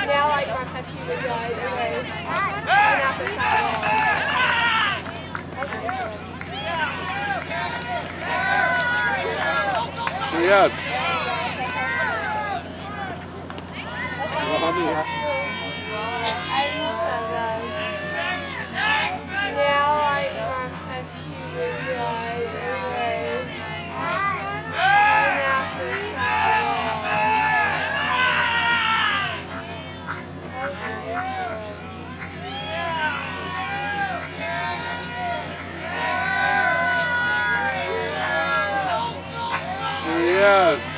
Now, like, my pet peeve would be like, okay, I'm not the child. Yeah. Yeah.